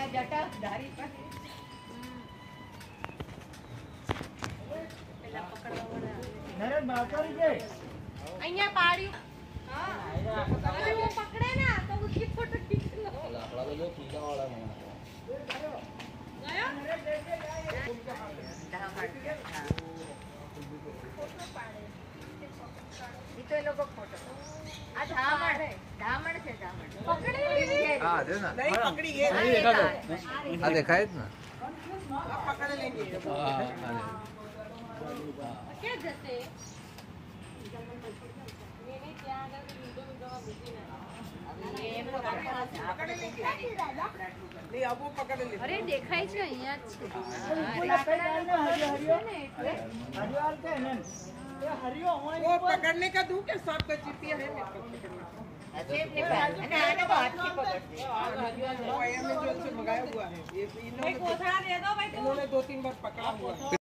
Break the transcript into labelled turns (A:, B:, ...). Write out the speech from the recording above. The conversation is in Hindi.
A: જટા ધારી પર
B: નરેન બાકર કે
A: અહીંયા પાડ્યું હા અરે वो पकड़े ना तो उसकी फोटो खींच लो
C: लाकड़ा तो जो खींचा वाला है
A: गया तो ये लोग फोटो आ धामण છે धामण पकड़े
C: हां दे ना
B: नहीं पकड़ी ये
C: नहीं देखा तो हां देखा है ना
B: पकड़ लेंगे
C: हां
A: क्या जैसे मैंने क्या अगर वीडियो बिजी ना ये पकड़ लेंगे
B: नहीं अब वो पकड़ ले
A: अरे देखाय છે અહીંયા જ છે
B: हरियाल के नन ये हरियो वो पकड़ने का दूं क्या सांप का चिपिया है मेरे पास
A: सेब निकाल અને આને હાથ થી પકડते
B: वो एमेजॉन से मंगाया हुआ है ये इन्होंने
A: कोथड़ा दे दो भाई
B: इन्होंने 2-3 बार पकड़ा हुआ है।